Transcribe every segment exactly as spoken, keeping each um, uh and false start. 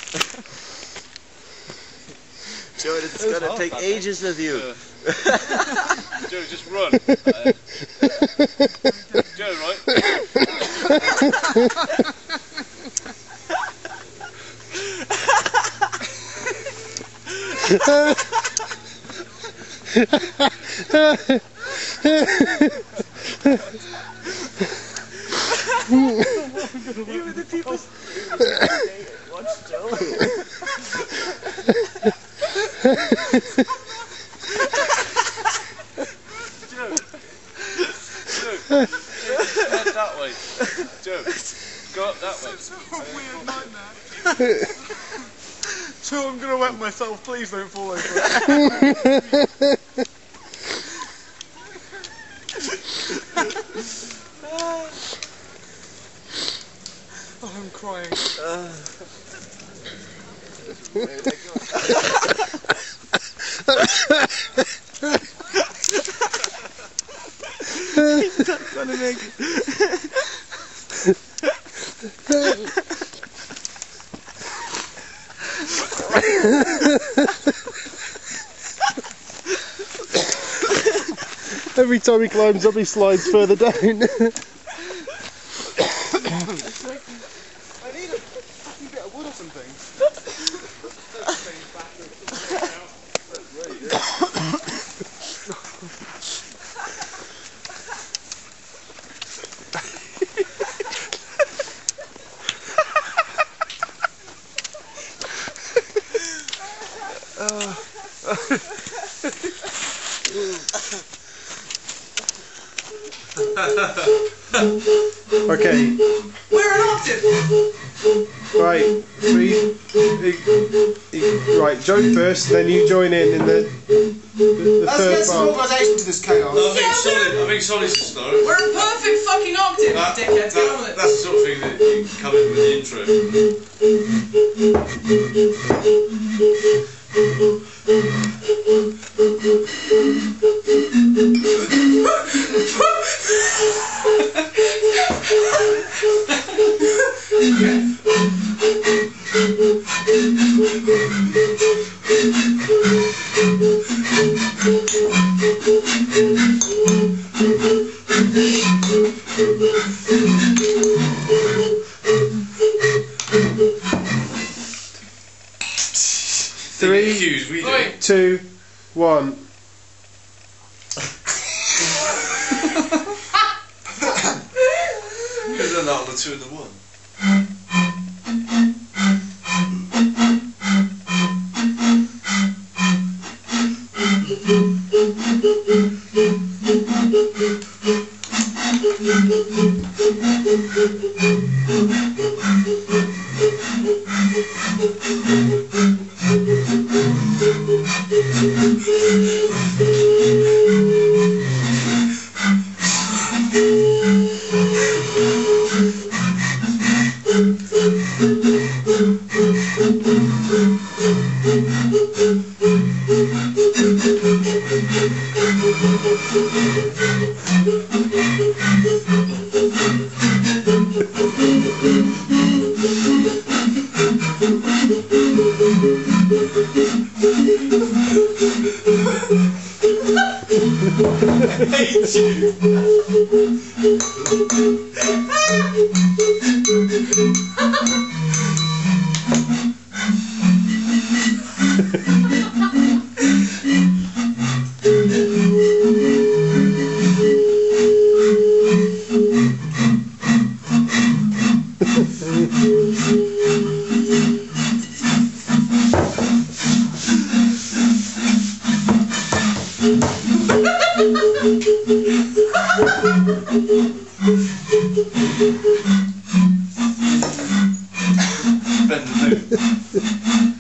Joe, it's it's gonna take ages with you. Uh, Joe, just run. Uh, Joe, right? Even the people watch Joe. Joe, Joe, head that way. Joe, go up that way. It's a weird nightmare. Joe, I'm gonna wet myself. Please don't fall over. Oh, I'm crying. Uh. He's not gonna make it. Every time he climbs up, he slides further down. I need a fucking bit of wood or something. uh. Okay. We're an octave! Right, three. Right, join first, then you join in in the, the, the Let's third get some part. organisation to this chaos. No, I think solid. I think solid's the start. We're a perfect fucking octave, That, dickhead. Get on with that, it. that's the sort of thing that you can come in with the intro. Three, Cues, we do. Right. two, one. Could have done that on the two and the one. I hate you. Bend the loop.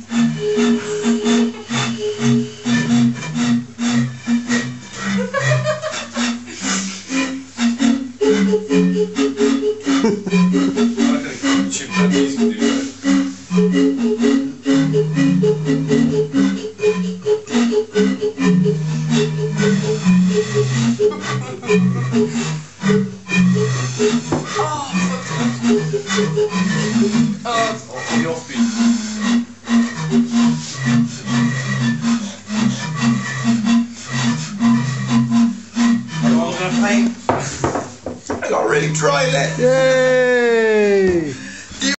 I think chimpanzees can do that. Oh, Off the offbeat. already tried it. Yay!